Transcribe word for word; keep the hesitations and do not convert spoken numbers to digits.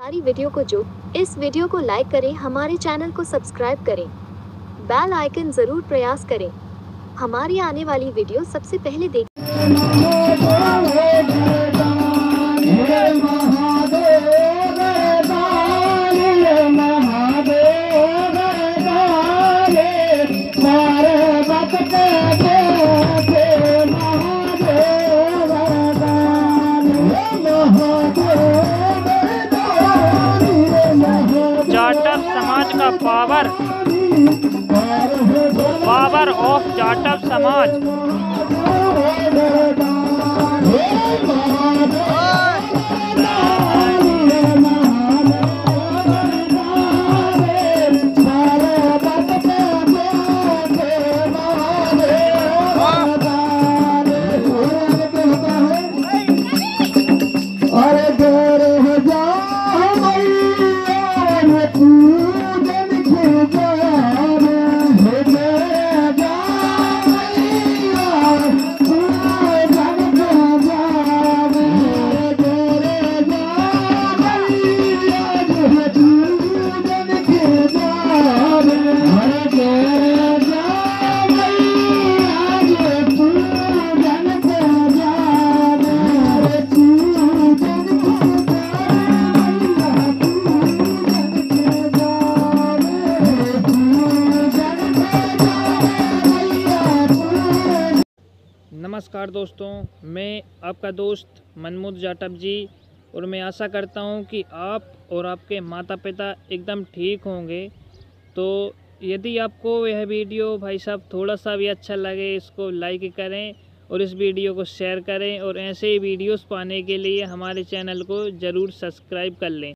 सारी वीडियो को जो इस वीडियो को लाइक करें, हमारे चैनल को सब्सक्राइब करें, बेल आइकन जरूर प्रयास करें, हमारी आने वाली वीडियो सबसे पहले देखें। जाटव समाज का पावर पावर ऑफ जाटव समाज। नमस्कार दोस्तों, मैं आपका दोस्त मनमोद जाटव जी, और मैं आशा करता हूं कि आप और आपके माता पिता एकदम ठीक होंगे। तो यदि आपको यह वीडियो भाई साहब थोड़ा सा भी अच्छा लगे, इसको लाइक करें और इस वीडियो को शेयर करें, और ऐसे ही वीडियोस पाने के लिए हमारे चैनल को ज़रूर सब्सक्राइब कर लें।